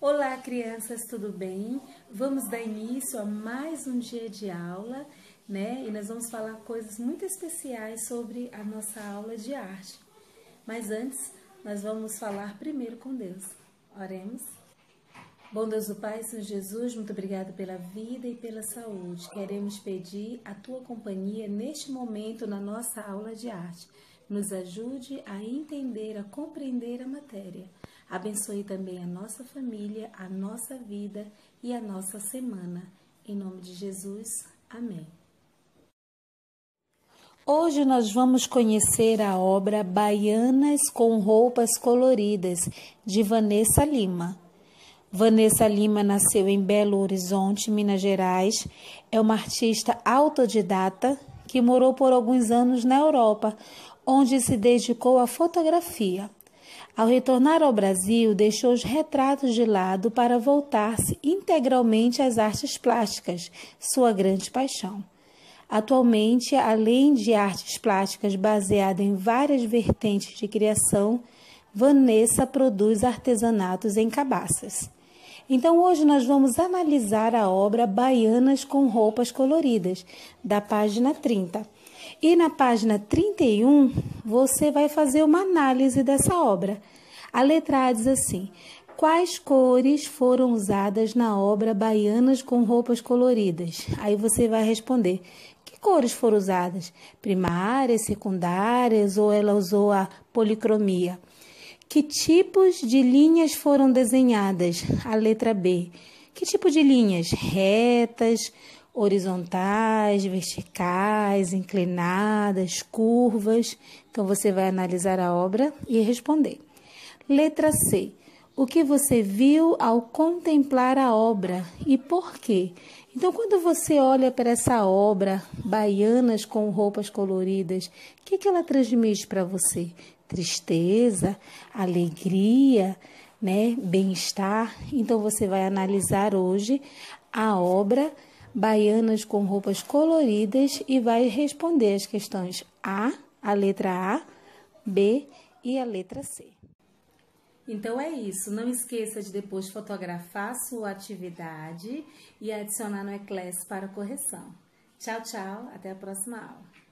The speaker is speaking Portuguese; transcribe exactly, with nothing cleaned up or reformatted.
Olá, crianças, tudo bem? Vamos dar início a mais um dia de aula, né? E nós vamos falar coisas muito especiais sobre a nossa aula de arte. Mas antes, nós vamos falar primeiro com Deus. Oremos. Bom Deus do Pai, Senhor Jesus, muito obrigado pela vida e pela saúde. Queremos pedir a tua companhia neste momento na nossa aula de arte. Nos ajude a entender, a compreender a matéria. Abençoe também a nossa família, a nossa vida e a nossa semana. Em nome de Jesus, amém. Hoje nós vamos conhecer a obra Baianas com Roupas Coloridas, de Vanessa Lima. Vanessa Lima nasceu em Belo Horizonte, Minas Gerais. É uma artista autodidata que morou por alguns anos na Europa, onde se dedicou à fotografia. Ao retornar ao Brasil, deixou os retratos de lado para voltar-se integralmente às artes plásticas, sua grande paixão. Atualmente, além de artes plásticas baseadas em várias vertentes de criação, Vanessa produz artesanatos em cabaças. Então, hoje nós vamos analisar a obra Baianas com Roupas Coloridas, da página trinta. E na página trinta e um, você vai fazer uma análise dessa obra. A letra A diz assim: quais cores foram usadas na obra Baianas com Roupas Coloridas? Aí você vai responder: que cores foram usadas? Primárias, secundárias ou ela usou a policromia? Que tipos de linhas foram desenhadas? A letra B. Que tipo de linhas? Retas, horizontais, verticais, inclinadas, curvas. Então, você vai analisar a obra e responder. Letra C. O que você viu ao contemplar a obra e por quê? Então, quando você olha para essa obra, Baianas com Roupas Coloridas, o que, que ela transmite para você? Tristeza, alegria, né? Bem-estar. Então, você vai analisar hoje a obra Baianas com Roupas Coloridas e vai responder as questões A, a letra A, B e a letra C. Então é isso, não esqueça de depois fotografar sua atividade e adicionar no Eclass para correção. Tchau, tchau, até a próxima aula.